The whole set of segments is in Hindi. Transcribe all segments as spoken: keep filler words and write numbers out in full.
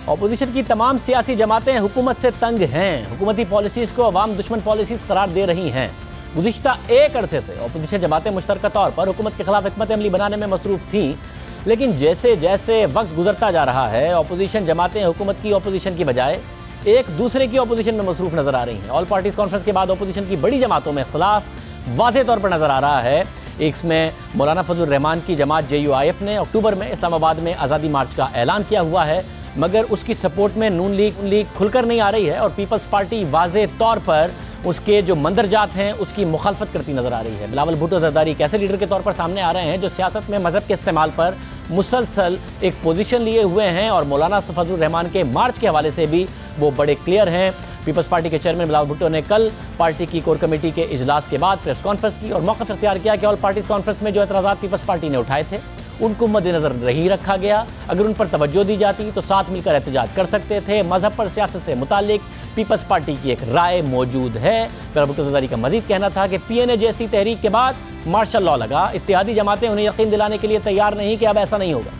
अपोजिशन की तमाम सियासी जमातें हुकूमत से तंग हैं। हुकूमती पॉलिसीज़ को अवाम दुश्मन पॉलिसीज़ करार दे रही हैं। गुज़िश्ता एक अरसे से अपोजिशन जमातें मुश्तरका तौर पर हुकूमत के खिलाफ हिकमत अमली बनाने में मसरूफ़ थीं, लेकिन जैसे जैसे वक्त गुजरता जा रहा है अपोजिशन जमातें हुकूमत की अपोजिशन की बजाय एक दूसरे की अपोजिशन में मसरूफ़ नज़र आ रही हैं। ऑल पार्टीज़ कॉन्फ्रेंस के बाद अपोजिशन की बड़ी जमातों में इख्तिलाफ वाज़ेह तौर पर नज़र आ रहा है। एक में मौलाना फजल रहमान की जमात जे यू आई एफ ने अक्टूबर में इस्लामाबाद में आज़ादी मार्च का ऐलान किया हुआ है, मगर उसकी सपोर्ट में नून लीग लीग खुलकर नहीं आ रही है और पीपल्स पार्टी वाज़ेह तौर पर उसके जो मंदरजात हैं उसकी मुखालफत करती नजर आ रही है। बिलावल भुट्टो जरदारी एक ऐसे लीडर के तौर पर सामने आ रहे हैं जो सियासत में मजहब के इस्तेमाल पर मुसलसल एक पोजीशन लिए हुए हैं और मौलाना फजल रहमान के मार्च के हवाले से भी वो बड़े क्लियर हैं। पीपल्स पार्टी के चेयरमैन बिलावल भुट्टो ने कल पार्टी की कोर कमेटी के इजलास के बाद प्रेस कॉन्फ्रेंस की और मौक़िफ़ इख्तियार किया कि ऑल पार्टीज़ कॉन्फ्रेंस में जो एतराज़ात पीपल्स पार्टी ने उठाए थे उनको मद्देनज़र नहीं रखा गया। अगर उन पर तवज्जो दी जाती तो साथ मिलकर एहतजाज कर सकते थे। मजहब पर सियासत से मुतालिक पीपल्स पार्टी की एक राय मौजूद है। बिलावल भुट्टो जरदारी का मजीद कहना था कि पी एन ए जैसी तहरीक के बाद मार्शल लॉ लगा, इत्तेहादी जमातें उन्हें यकीन दिलाने के लिए तैयार नहीं कि अब ऐसा नहीं होगा।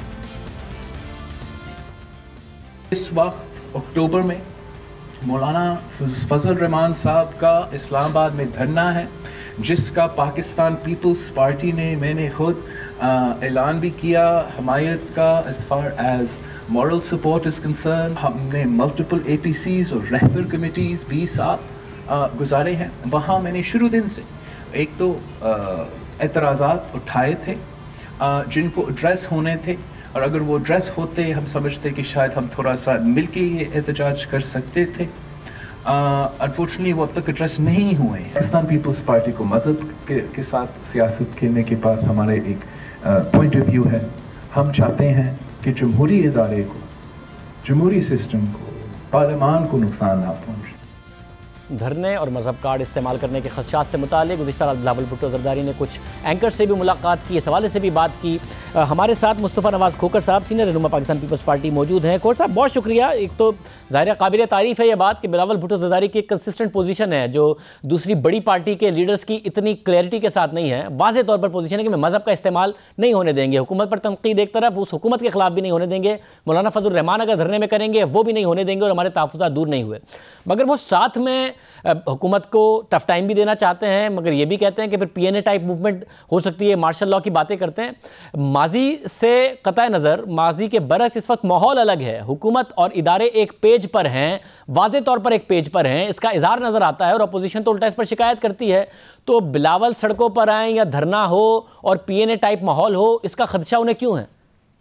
इस वक्त अक्टूबर में मौलाना फजल रहमान साहब का इस्लामाबाद में धरना है, जिसका पाकिस्तान पीपल्स पार्टी ने मैंने खुद ऐलान भी किया हमायत का as far as moral support is concern. हमने मल्टीपल ए पी सीज़ और रहबर कमेटीज़ भी साथ गुजारे हैं। वहाँ मैंने शुरू दिन से एक तो एतराज़ात उठाए थे आ, जिनको एड्रेस होने थे, और अगर वो एड्रेस होते हम समझते कि शायद हम थोड़ा सा मिलके ये एहतजाज कर सकते थे। अनफॉर्चुनेटली वो अब तक एड्रेस नहीं हुए। पाकिस्तान पीपल्स पार्टी को मज़हब के, के साथ सियासत खेलने के पास हमारे एक पॉइंट ऑफ व्यू है। हम चाहते हैं कि जमहूरी इदारे को, जमहूरी सिस्टम को, पार्लियामान को नुकसान ना पहुँचे। धरने और मजहब कार्ड इस्तेमाल करने के खदशात से मुतालिक गुज़िश्ता रात बिलावल भुट्टो जरदारी ने कुछ एंकर से भी मुलाकात की, इस हवाले से भी बात की। आ, हमारे साथ मुस्तफ़ा नवाज़ खोकर साहब सीनियर रहनुमा पाकिस्तान पीपल्स पार्टी मौजूद हैं। खोकर साहब बहुत शुक्रिया। एक तो ज़ाहिर काबिल तारीफ़ है ये बात कि बिलावल भुट्टो जरदारी की एक कंसिस्टेंट पोजीशन है जो दूसरी बड़ी पार्टी के लीडर्स की इतनी क्लैरिटी के साथ नहीं है। वाज़ेह तौर पर पोजीशन है कि मैं मजहब का इस्तेमाल नहीं होने देंगे, हुकूमत पर तनकीद एक तरफ, उस हुकूमत के खिलाफ भी नहीं होने देंगे। मौलाना फजल रहमान अगर धरने में करेंगे वो भी नहीं होने देंगे और हमारे तहफ़्फ़ुज़ात दूर नहीं हुए, मगर वो साथ में हुकूमत को टफ टाइम भी देना चाहते हैं, मगर ये भी कहते हैं कि फिर P N A type movement हो सकती है। मार्शल लॉ की बातें करते हैं। माजी से कतई नज़र माजी के बरस इस वक्त माहौल अलग है। हुकूमत और इदारे एक पेज पर हैं, वाज़ेह तौर पर एक पेज पर हैं, इसका इज़हार नज़र आता है और अपोजिशन तो उल्टा इस पर शिकायत करती है। तो बिलावल सड़कों पर आएँ या धरना हो और पी एन ए टाइप माहौल हो, इसका खदशा उन्हें क्यों है?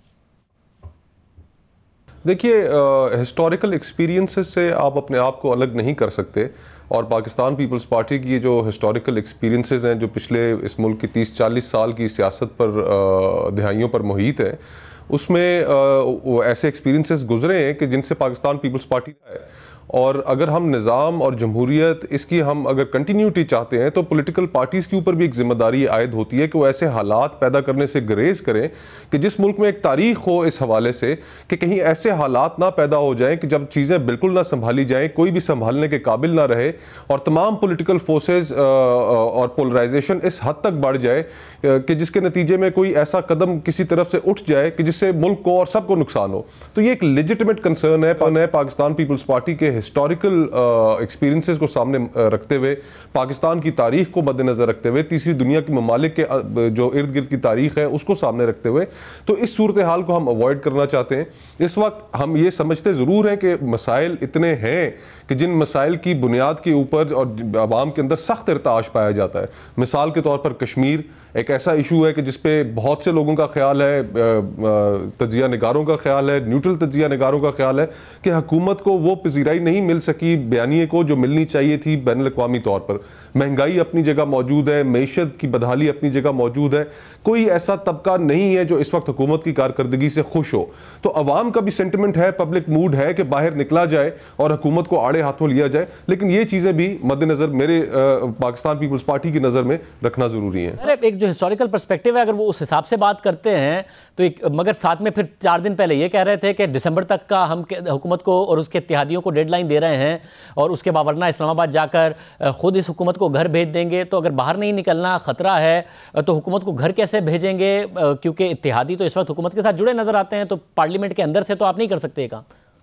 देखिए, हिस्टोरिकल एक्सपीरियंसेस से आप अपने आप को अलग नहीं कर सकते, और पाकिस्तान पीपल्स पार्टी की जो हिस्टोरिकल एक्सपीरियंसेस हैं जो पिछले इस मुल्क की तीस चालीस साल की सियासत पर दहाइयों पर मुहित है, उसमें वो ऐसे एक्सपीरियंसेस गुजरे हैं कि जिनसे पाकिस्तान पीपल्स पार्टी है। और अगर हम निज़ाम और जमहूरियत इसकी हम अगर कंटिन्यूटी चाहते हैं तो पॉलिटिकल पार्टीज़ के ऊपर भी एक जिम्मेदारी आयद होती है कि वो ऐसे हालात पैदा करने से गुरेज करें कि जिस मुल्क में एक तारीख हो इस हवाले से कि कहीं ऐसे हालात ना पैदा हो जाएं कि जब चीज़ें बिल्कुल ना संभाली जाएं, कोई भी संभालने के काबिल ना रहे और तमाम पॉलिटिकल फोर्सेस और पोलराइजेशन इस हद तक बढ़ जाए कि जिसके नतीजे में कोई ऐसा कदम किसी तरफ से उठ जाए कि जिससे मुल्क को और सबको नुकसान हो। तो ये एक लेजिटिमेट कंसर्न है पाकिस्तान पीपल्स पार्टी के हिस्टोरिकल एक्सपीरियंसेस को सामने रखते हुए, पाकिस्तान की तारीख को मद्देनजर रखते हुए, तीसरी दुनिया के ममालिक के जो इर्द गिर्द की तारीख है उसको सामने रखते हुए, तो इस सूरत हाल को हम अवॉइड करना चाहते हैं। इस वक्त हम ये समझते ज़रूर हैं कि मसाइल इतने हैं कि जिन मसाइल की बुनियाद के ऊपर और आवाम के अंदर सख्त इर्ताश पाया जाता है। मिसाल के तौर पर कश्मीर एक ऐसा इशू है कि जिस पे बहुत से लोगों का ख्याल है, तजिया निगारों का ख्याल है, न्यूट्रल तजिया निगारों का ख्याल है कि हुकूमत को वो पजीराई नहीं मिल सकी बयानिए को जो मिलनी चाहिए थी बैनुल अक़वामी तौर पर। महंगाई अपनी जगह मौजूद है, मईशत की बदहाली अपनी जगह मौजूद है, कोई ऐसा तबका नहीं है जो इस वक्त हुकूमत की कारकर्दगी से खुश हो। तो अवाम का भी सेंटिमेंट है, पब्लिक मूड है कि बाहर निकला जाए और हुकूमत को आड़े हाथों लिया जाए, लेकिन ये चीज़ें भी मद्देनज़र मेरे पाकिस्तान पीपल्स पार्टी की नज़र में रखना ज़रूरी है। अरे एक जो हिस्टोरिकल पर्सपेक्टिव है, अगर वो उस हिसाब से बात करते हैं तो एक, मगर साथ में फिर चार दिन पहले ये कह रहे थे कि दिसंबर तक का हम हुकूमत को और उसके इत्तेहादियों को डेडलाइन दे रहे हैं और उसके बाद वरना इस्लामाबाद जाकर खुद इस हुकूमत को घर भेज देंगे। तो अगर बाहर नहीं निकलना ख़तरा है तो हुकूमत को घर कैसे भेजेंगे, क्योंकि इत्तेहादी तो इस वक्त हुकूमत के साथ जुड़े नज़र आते हैं, तो पार्लियामेंट के अंदर से तो आप नहीं कर सकते काम।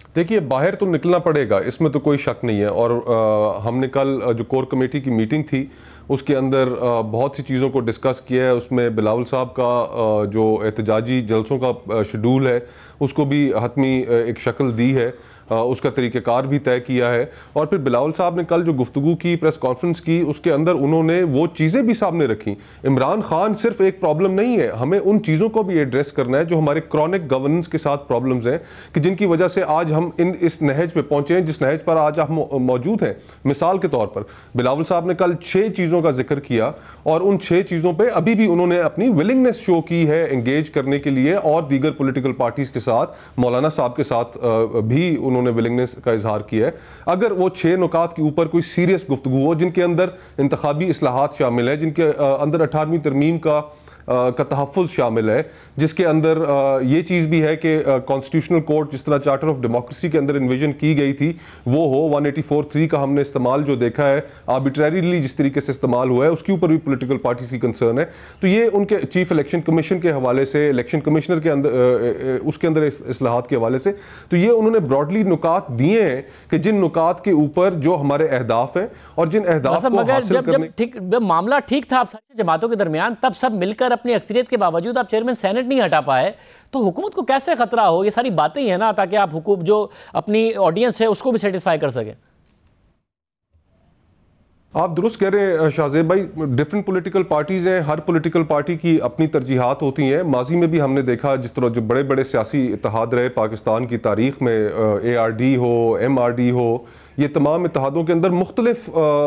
देखिए, बाहर तो निकलना पड़ेगा, इसमें तो कोई शक नहीं है। और आ, हमने कल जो कोर कमेटी की मीटिंग थी उसके अंदर आ, बहुत सी चीज़ों को डिस्कस किया है। उसमें बिलावल साहब का आ, जो एहतजाजी जलसों का शेड्यूल है उसको भी हतमी एक शक्ल दी है, उसका तरीक़ेकार भी तय किया है। और फिर बिलावल साहब ने कल जो गुफ्तगू की, प्रेस कॉन्फ्रेंस की, उसके अंदर उन्होंने वो चीज़ें भी सामने रखी। इमरान खान सिर्फ एक प्रॉब्लम नहीं है, हमें उन चीज़ों को भी एड्रेस करना है जो हमारे क्रॉनिक गवर्नेंस के साथ प्रॉब्लम्स हैं, कि जिनकी वजह से आज हम इन इस नहज पे पहुंचे हैं जिस नहज पर आज हम मौजूद हैं। मिसाल के तौर पर बिलावल साहब ने कल छः चीज़ों का जिक्र किया और उन छः चीज़ों पर अभी भी उन्होंने अपनी विलिंगनेस शो की है एंगेज करने के लिए, और दीगर पोलिटिकल पार्टीज़ के साथ, मौलाना साहब के साथ भी उन्होंने विलिंगनेस का इजहार किया है। अगर वो छह नुकात के ऊपर कोई सीरियस गुफ्तगू हो जिनके अंदर इंतखाबी इस्लाहात शामिल है, जिनके अंदर अठारहवीं तरमीम का का तहफ़्फ़ुज़ शामिल है, जिसके अंदर ये चीज़ भी है कि कॉन्स्टिट्यूशनल कोर्ट जिस तरह चार्टर ऑफ डेमोक्रेसी के अंदर इन्विजन की गई थी वो हो, वन एटी फोर थ्री का हमने इस्तेमाल जो देखा है आर्बिट्रेरीली जिस तरीके से इस्तेमाल हुआ है, उसके ऊपर भी पॉलिटिकल पार्टीज़ की कंसर्न है। तो ये उनके चीफ इलेक्शन कमीशन के हवाले से, इलेक्शन कमिश्नर के अंदर उसके अंदर इस्लाहात के हवाले से, तो ये उन्होंने ब्रॉडली नुकात दिए हैं कि जिन नुकात के ऊपर जो हमारे अहदाफ हैं और जिन अहदाफ को हासिल जब, करने जब, ठीक, जब मामला ठीक था आप सारी जमातों के दरमियान, तब सब मिलकर अपनी अक्सरियत के बावजूद आप चेयरमैन सेनेट नहीं हटा पाए, तो हुकूमत को कैसे खतरा हो? ये सारी बातें ही है ना, ताकि आप हुकूमत जो अपनी ऑडियंस है उसको भी सेटिस्फाई कर सके। आप दुरुस्त कह रहे हैं शाहजेब भाई, डिफरेंट पॉलिटिकल पार्टीज़ हैं, हर पॉलिटिकल पार्टी की अपनी तरजीहात होती हैं। माजी में भी हमने देखा जिस तरह जो बड़े बड़े सियासी इत्तेहाद रहे पाकिस्तान की तारीख में, ए आर डी हो, एम आर डी हो, ये तमाम इत्तेहादों के अंदर मुख्तलिफ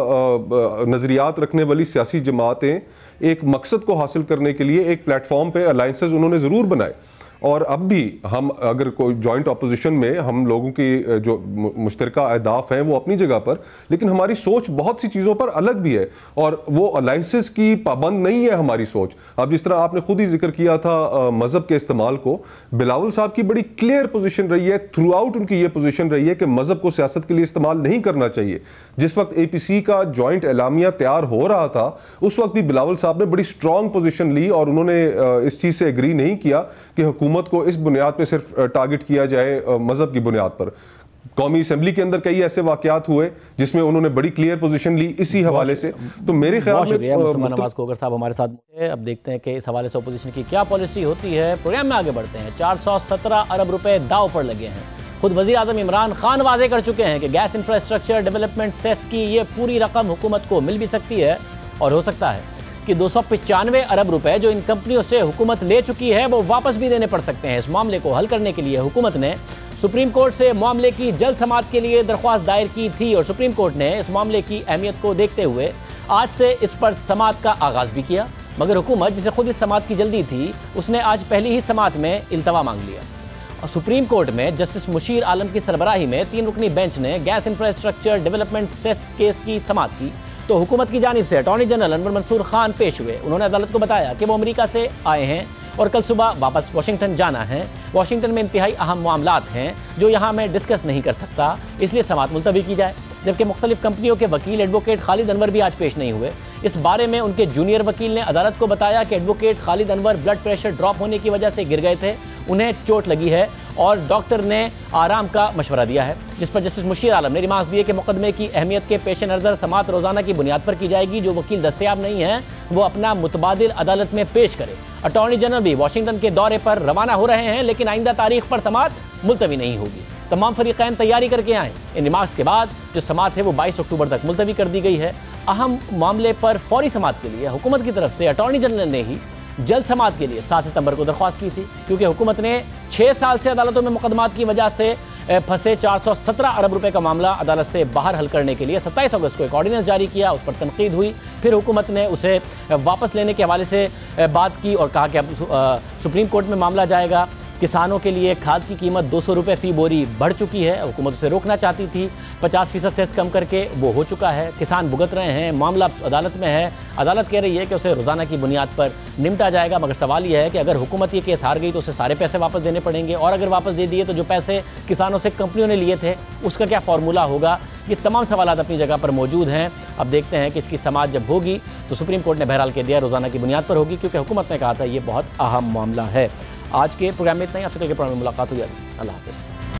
नज़रियात रखने वाली सियासी जमातें एक मकसद को हासिल करने के लिए एक प्लेटफॉर्म पे अलाइंसेस उन्होंने ज़रूर बनाए। और अब भी हम अगर कोई जॉइंट अपोजिशन में हम लोगों की जो मुश्तरका अहदाफ हैं वो अपनी जगह पर, लेकिन हमारी सोच बहुत सी चीज़ों पर अलग भी है और वो अलाइंसेस की पाबंद नहीं है हमारी सोच। अब जिस तरह आपने खुद ही जिक्र किया था मज़हब के इस्तेमाल को, बिलावल साहब की बड़ी क्लियर पोजीशन रही है, थ्रू आउट उनकी ये पोजीशन रही है कि मज़हब को सियासत के लिए इस्तेमाल नहीं करना चाहिए। जिस वक्त ए पी सी का जॉइंट एलामिया तैयार हो रहा था उस वक्त भी बिलावल साहब ने बड़ी स्ट्रॉन्ग पोजीशन ली और उन्होंने इस चीज़ से एग्री नहीं किया कि हुकूमत को इस बुनियाद पे सिर्फ टारगेट किया जाए मजहब की बुनियाद पर। कौमी असेंबली के अंदर कई ऐसे वाकयात हुए जिसमें उन्होंने बड़ी क्लियर पोजीशन ली इसी हवाले से। तो मेरे ख्याल में मुस्तफा नवाज खोखर साहब हमारे साथ हैं। अब देखते हैं कि इस हवाले से अपोजिशन की क्या पॉलिसी होती है। प्रोग्राम में आगे बढ़ते हैं। चार सौ सत्रह अरब रुपए दाव पर लगे हैं। खुद वज़ीर आज़म इमरान खान वाजे कर चुके हैं कि गैस इंफ्रास्ट्रक्चर डेवलपमेंट सेस की ये पूरी रकम हुकूमत को मिल भी सकती है और हो सकता है कि दो सौ पचानवे अरब रुपए जो इन कंपनियों से हुकूमत ले चुकी है वो वापस भी देने पड़ सकते हैं। इस मामले को हल करने के लिए हुकूमत ने सुप्रीम कोर्ट से मामले की जल्द समाअत के लिए दरख्वास्त दायर की थी और सुप्रीम कोर्ट ने इस मामले की अहमियत को देखते हुए आज से इस पर समाअत का आगाज भी किया। मगर हुकूमत, जिसे खुद इस समाअत की जल्दी थी, उसने आज पहली ही समाअत में इल्तवा मांग लिया और सुप्रीम कोर्ट में जस्टिस मुशीर आलम की सरबराही में तीन रुकनी बेंच ने gas infrastructure development cess case की समाअत की। तो हुकूमत की जानिब से अटॉर्नी जनरल अनवर मंसूर खान पेश हुए। उन्होंने अदालत को बताया कि वो अमेरिका से आए हैं और कल सुबह वापस वाशिंगटन जाना है। वाशिंगटन में इंतहाई अहम मामलात हैं जो यहाँ मैं डिस्कस नहीं कर सकता, इसलिए समाअत मुलतवी की जाए। जबकि मुख्तलिफ कंपनियों के वकील एडवोकेट खालिद अनवर भी आज पेश नहीं हुए। इस बारे में उनके जूनियर वकील ने अदालत को बताया कि advocate Khalid Anwar blood pressure drop होने की वजह से गिर गए थे, उन्हें चोट लगी है और डॉक्टर ने आराम का मशवरा दिया है। जिस पर जस्टिस मुशीर आलम ने रिमार्क्स दिए कि मुकदमे की अहमियत के पेश नज़र समाअत रोज़ाना की बुनियाद पर की जाएगी। जो वकील दस्तयाब नहीं है वो अपना मुतबादिल अदालत में पेश करे। अटॉर्नी जनरल भी वाशिंगटन के दौरे पर रवाना हो रहे हैं, लेकिन आइंदा तारीख पर समाअत मुलतवी नहीं होगी। तमाम फरीक़ैन तैयारी करके आएँ। इन रिमार्क्स के बाद जो समाअत है वो बाईस अक्टूबर तक मुलतवी कर दी गई है। अहम मामले पर फौरी समाअत के लिए हुकूमत की तरफ से अटॉर्नी जनरल ने ही जल्द समाअत के लिए सात सितंबर को दरख्वास्त की थी, क्योंकि हुकूमत ने छः साल से अदालतों में मुकदमात की वजह से फंसे चार सौ सत्रह अरब रुपए का मामला अदालत से बाहर हल करने के लिए सत्ताईस अगस्त को एक ऑर्डिनेंस जारी किया। उस पर तनकीद हुई, फिर हुकूमत ने उसे वापस लेने के हवाले से बात की और कहा कि अब सुप्रीम कोर्ट में मामला जाएगा। किसानों के लिए खाद की कीमत दो सौ रुपये फ़ी बोरी बढ़ चुकी है। हुकूमत उसे रोकना चाहती थी, पचास फीसद सेस कम करके वो हो चुका है। किसान भुगत रहे हैं, मामला अदालत में है। अदालत कह रही है कि उसे रोज़ाना की बुनियाद पर निपटा जाएगा। मगर सवाल यह है कि अगर हुकूमत ये केस हार गई तो उसे सारे पैसे वापस देने पड़ेंगे, और अगर वापस दे दिए तो जो पैसे किसानों से कंपनियों ने लिए थे उसका क्या फार्मूला होगा। ये तमाम सवाल अपनी जगह पर मौजूद हैं। अब देखते हैं कि इसकी समाअत जब होगी तो सुप्रीम कोर्ट ने बहरहाल कह दिया रोज़ाना की बुनियाद पर होगी, क्योंकि हुकूमत ने कहा था ये बहुत अहम मामला है। आज के प्रोग्राम में इतना ही। आपसे कल के प्रोग्राम में मुलाकात हुई। अल्लाह हाफ़िज़।